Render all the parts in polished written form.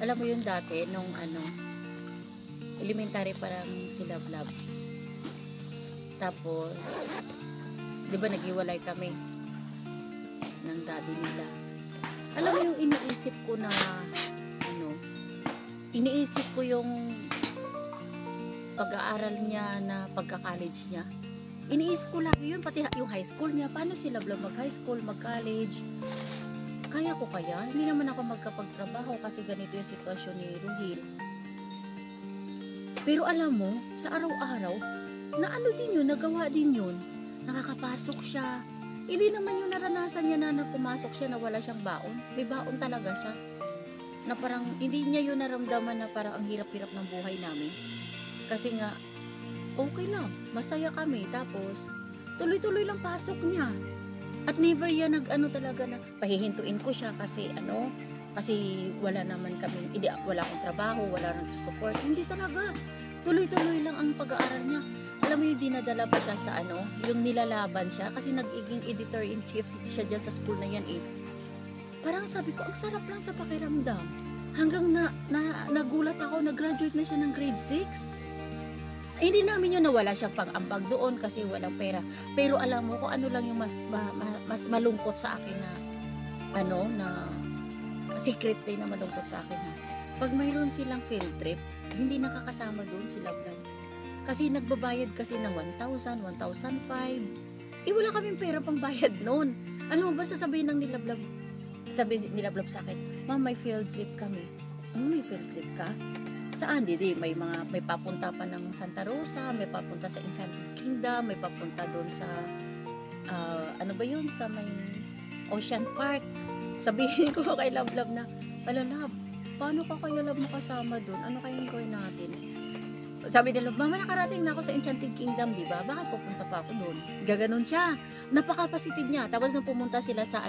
Alam mo yun dati, nung ano, elementary parang si Love Love. Tapos, di ba naghiwalay kami ng daddy nila. Alam mo yung iniisip ko na, ano, iniisip ko yung pag-aaral niya na pagka-college niya. Iniisip ko lagi yun, pati yung high school niya. Paano si Love Love mag-high school, mag-college? Kaya ko kaya? Hindi naman ako magkapagtrabaho kasi ganito yung sitwasyon ni Ruhil. Pero alam mo, sa araw-araw, na ano din yun, nagawa din yun. Nakakapasok siya. Hindi naman yung naranasan niya na pumasok siya na wala siyang baon. May baon talaga siya. Na parang, hindi niya yun naramdaman na parang ang hirap-hirap ng buhay namin. Kasi nga, okay lang, masaya kami. Tapos, tuloy-tuloy lang pasok niya. At never yan nag-ano talaga na pahihintuin ko siya kasi ano, kasi wala naman kami, wala akong trabaho, wala nang support. Hindi talaga. Tuloy-tuloy lang ang pag-aaral niya. Alam mo yung dinadala pa siya sa ano, yung nilalaban siya kasi nagiging editor-in-chief siya dyan sa school na yan eh. Parang sabi ko, ang sarap lang sa pakiramdam. Hanggang nagulat ako, nag-graduate na siya ng grade 6. Hindi namin yun nawala siyang pang-ambag doon kasi walang pera. Pero alam mo kung ano lang yung mas malungkot sa akin na ano na secret day na malungkot sa akin na pag mayroon silang field trip, hindi nakakasama doon si Love Love. Kasi nagbabayad kasi ng 1,000, 1,005. Wala kaming pera pang bayad noon. Ano mo ba sasabihin ng nilablab? Sabi nilablab sa akin, "Ma'am, may field trip kami." May field trip ka? Saan? Hindi, may papunta pa ng Santa Rosa, may papunta sa Enchanted Kingdom, may papunta doon sa ano ba yun, sa may Ocean Park. Sabihin ko kay Love Love na, Love, paano ka kayo Love makasama doon? Ano kayong gawin natin? Sabi nila, Mama, nakarating na ako sa Enchanted Kingdom, di ba? Bakit pupunta pa ako doon? Gaganon siya. Napaka-positive niya. Tapos nung pupunta sila sa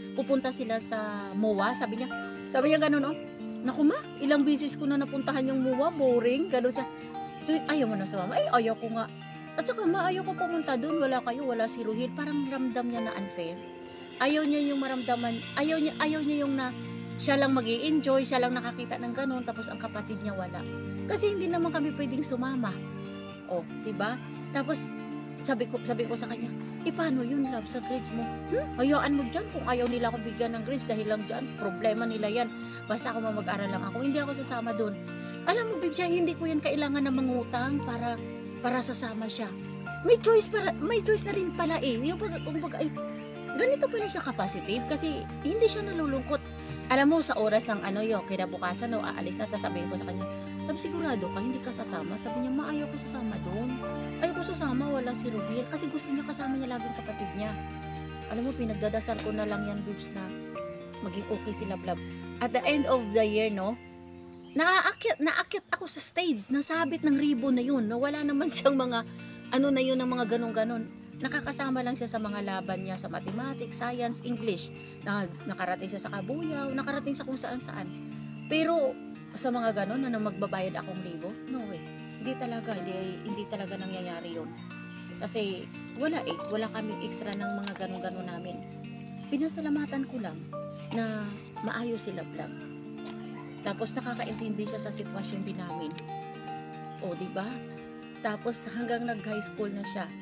MOA, sabi niya ganon, oh. Naku ma, ilang bisis ko na napuntahan yung MOA, boring. Ganon siya. So, ayaw mo na sa mama. Ayaw ko nga. At saka ma, ayaw ko pumunta doon. Wala kayo, wala si Ruhil. Parang ramdam niya na unfair. Ayaw niya yung maramdaman. Ayaw niya yung na siya lang mag-i-enjoy, siya lang nakakita ng ganon, tapos ang kapatid niya wala. Kasi hindi naman kami pwedeng sumama. Oh, 'di ba? Tapos sabi ko sa kanya, paano yun, Love, sa grades mo? Hayaan mo dyan kung ayaw nila ako bigyan ng grades dahil lang dyan, problema nila yan. Basta ako mag-aral lang ako, hindi ako sasama doon. Alam mo, babe, hindi ko yan kailangan na mangutang para sasama siya. May choice na rin pala eh. Yung kumbaga, ganito pala siya ka-positive kasi hindi siya nalulungkot. Alam mo, sa oras ng kinabukasan, aalis na, sasabihin ko sa kanya, sabi, sigurado ka, hindi ka sasama? Sabi niya, ayaw ko sasama doon. Ayaw ko sasama, wala si Ruhil. Kasi gusto niya kasama niya laging kapatid niya. Alam mo, pinagdadasal ko na lang yan, Bibs, na maging okay si Love Love. At the end of the year, naakyat ako sa stage, nasabit ng ribbon na yun. Wala naman siyang mga, na yun, ng mga ganon-ganon. Nakakasama lang siya sa mga laban niya sa mathematics, science, English. Nakarating siya sa Kabuyaw, nakarating sa kung saan-saan. Pero sa mga ganon na magbabayad akong libo, no way. Hindi talaga nangyayari yun. Kasi wala kaming extra ng mga ganon-ganon namin. Pinasalamatan ko lang na maayos si Love Love. Tapos nakakaintindi siya sa sitwasyon din namin. O, di ba? Tapos hanggang nag-high school na siya.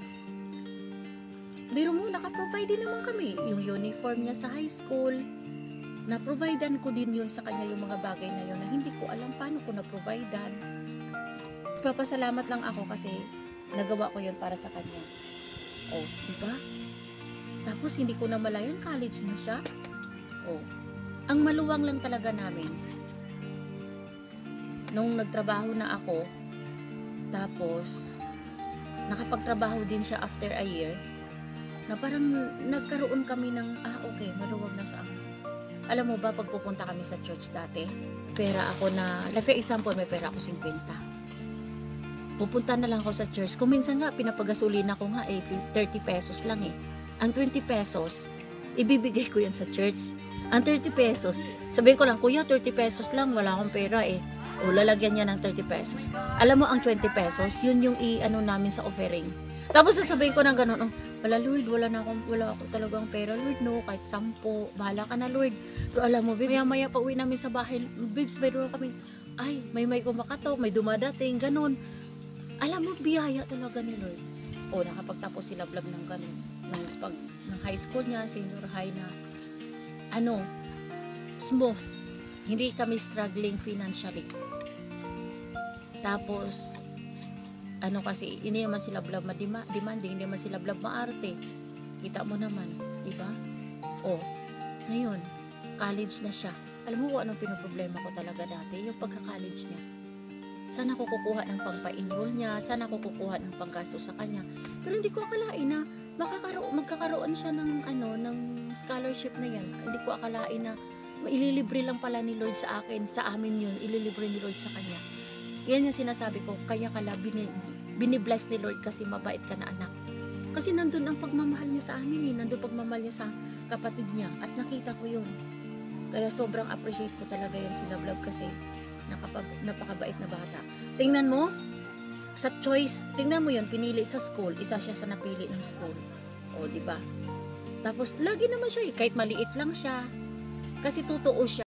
Pero mo, naka-provide din naman kami. Yung uniform niya sa high school, na-providean ko din yun sa kanya yung mga bagay na yun na hindi ko alam paano ko na-providean. Papasalamat lang ako kasi nagawa ko yun para sa kanya. Oh, diba? Tapos hindi ko na malayan, college na siya. Oh, ang maluwang lang talaga namin. Nung nagtrabaho na ako, tapos nakapagtrabaho din siya after a year, na parang nagkaroon kami ng, okay, maluwag na sa akin. Alam mo ba, pag pupunta kami sa church dati, pera ako na, for example, may pera ako 50. Pupunta na lang ako sa church. Kung minsan nga, pinapagasolin ako nga 30 pesos lang eh. Ang 20 pesos, ibibigay ko yan sa church. Ang 30 pesos, sabihin ko lang, kuya, 30 pesos lang, wala akong pera eh. O, lalagyan niya ng 30 pesos. Alam mo, ang 20 pesos, yun yung namin sa offering. Tapos sasabihin ko ng ganun, Wala Lord, wala ako talagang pera Lord, no, kahit 10, bahala ka na Lord. Pero alam mo, babe, maya pa uwi namin sa bahay, babes, mayroon kami, ay, may kumakatok, may dumadating, ganun. Alam mo, biyaya talaga ni Lord. O, nakapagtapos si Lablab ng ganun, ng high school niya, senior high na, ano, smooth. Hindi kami struggling financially. Tapos, ano kasi, hindi naman sila Lablab demanding, hindi naman sila Lablab maarte. Kita mo naman, di ba? O, ngayon, college na siya. Alam mo kung anong pinoproblema ko talaga dati? Yung pagka-college niya. Sana ako kukuha ng pangpa-enroll niya, sana ako kukuha ng panggasto sa kanya. Pero hindi ko akalain na magkakaroon siya ng scholarship na yan. Hindi ko akalain na ililibre lang pala ni Lord sa akin, sa amin yun, ililibre ni Lord sa kanya. Yan yung sinasabi ko, kaya kala binibless ni Lord kasi mabait ka na anak. Kasi nandun ang pagmamahal niya sa amin, nandun pagmamahal niya sa kapatid niya, at nakita ko yun. Kaya sobrang appreciate ko talaga yan si Lablab kasi napakabait na bata. Tingnan mo, sa choice, tingnan mo yun, pinili sa school, isa siya sa napili ng school. O, di ba? Tapos, lagi naman siya, kahit maliit lang siya, kasi totoo siya.